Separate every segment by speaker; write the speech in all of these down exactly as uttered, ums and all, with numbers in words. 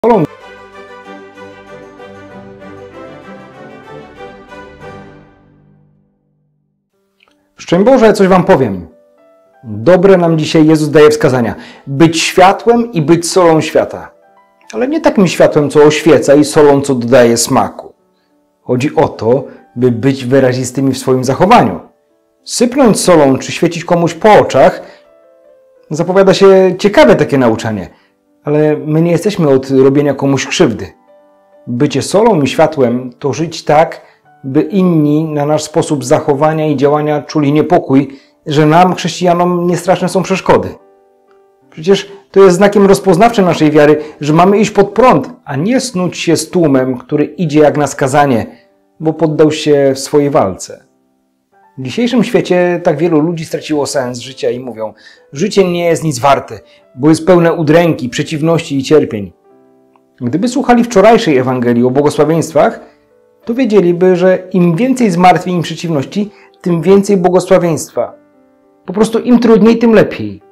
Speaker 1: solą. Szczęść Boże, coś wam powiem. Dobre nam dzisiaj Jezus daje wskazania. Być światłem i być solą świata. Ale nie takim światłem, co oświeca, i solą, co dodaje smaku. Chodzi o to, by być wyrazistymi w swoim zachowaniu. Sypnąć solą czy świecić komuś po oczach zapowiada się ciekawe takie nauczanie. Ale my nie jesteśmy od robienia komuś krzywdy. Bycie solą i światłem to żyć tak, by inni na nasz sposób zachowania i działania czuli niepokój, że nam, chrześcijanom, niestraszne są przeszkody. Przecież to jest znakiem rozpoznawczym naszej wiary, że mamy iść pod prąd, a nie snuć się z tłumem, który idzie jak na skazanie, bo poddał się w swojej walce. W dzisiejszym świecie tak wielu ludzi straciło sens życia i mówią: życie nie jest nic warte, bo jest pełne udręki, przeciwności i cierpień. Gdyby słuchali wczorajszej Ewangelii o błogosławieństwach, to wiedzieliby, że im więcej zmartwień i przeciwności, tym więcej błogosławieństwa. Po prostu im trudniej, tym lepiej.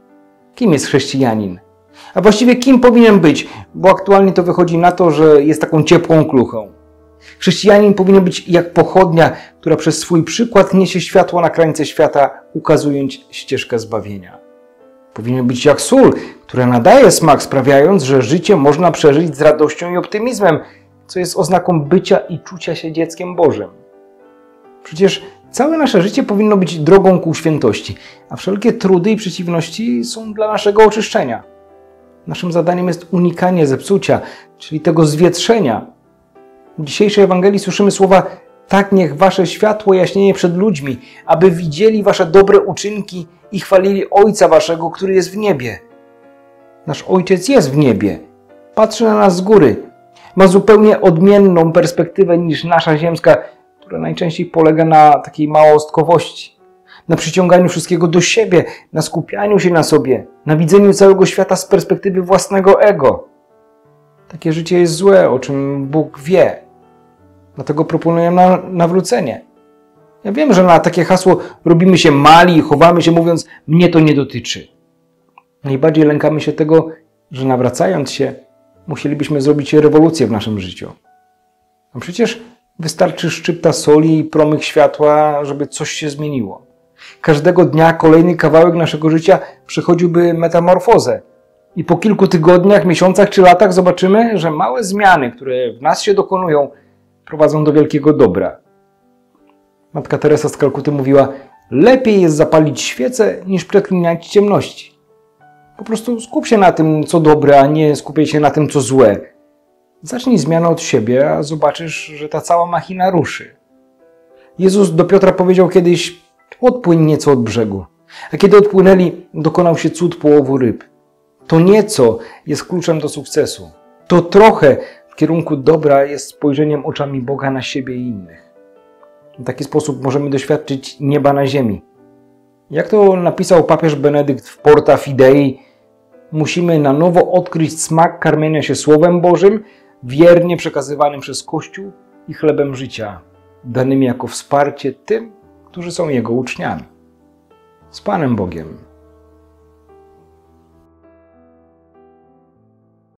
Speaker 1: Kim jest chrześcijanin? A właściwie kim powinien być? Bo aktualnie to wychodzi na to, że jest taką ciepłą kluchą. Chrześcijanin powinien być jak pochodnia, która przez swój przykład niesie światło na krańce świata, ukazując ścieżkę zbawienia. Powinien być jak sól, która nadaje smak, sprawiając, że życie można przeżyć z radością i optymizmem, co jest oznaką bycia i czucia się dzieckiem Bożym. Przecież całe nasze życie powinno być drogą ku świętości, a wszelkie trudy i przeciwności są dla naszego oczyszczenia. Naszym zadaniem jest unikanie zepsucia, czyli tego zwietrzenia. W dzisiejszej Ewangelii słyszymy słowa: tak niech wasze światło jaśnieje przed ludźmi, aby widzieli wasze dobre uczynki i chwalili Ojca waszego, który jest w niebie. Nasz Ojciec jest w niebie. Patrzy na nas z góry. Ma zupełnie odmienną perspektywę niż nasza ziemska, która najczęściej polega na takiej małostkowości, na przyciąganiu wszystkiego do siebie, na skupianiu się na sobie, na widzeniu całego świata z perspektywy własnego ego. Takie życie jest złe, o czym Bóg wie. Dlatego proponuję na nawrócenie. Ja wiem, że na takie hasło robimy się mali i chowamy się, mówiąc: mnie to nie dotyczy. Najbardziej lękamy się tego, że nawracając się, musielibyśmy zrobić rewolucję w naszym życiu. A przecież wystarczy szczypta soli i promyk światła, żeby coś się zmieniło. Każdego dnia kolejny kawałek naszego życia przechodziłby metamorfozę. I po kilku tygodniach, miesiącach czy latach zobaczymy, że małe zmiany, które w nas się dokonują, prowadzą do wielkiego dobra. Matka Teresa z Kalkuty mówiła: lepiej jest zapalić świecę, niż przeklinać ciemności. Po prostu skup się na tym, co dobre, a nie skupiaj się na tym, co złe. Zacznij zmianę od siebie, a zobaczysz, że ta cała machina ruszy. Jezus do Piotra powiedział kiedyś: odpłyń nieco od brzegu. A kiedy odpłynęli, dokonał się cud połowu ryb. To nieco jest kluczem do sukcesu. To trochę w kierunku dobra jest spojrzeniem oczami Boga na siebie i innych. W taki sposób możemy doświadczyć nieba na ziemi. Jak to napisał papież Benedykt w Porta Fidei, musimy na nowo odkryć smak karmienia się Słowem Bożym, wiernie przekazywanym przez Kościół, i chlebem życia, danym jako wsparcie tym, którzy są Jego uczniami. Z Panem Bogiem.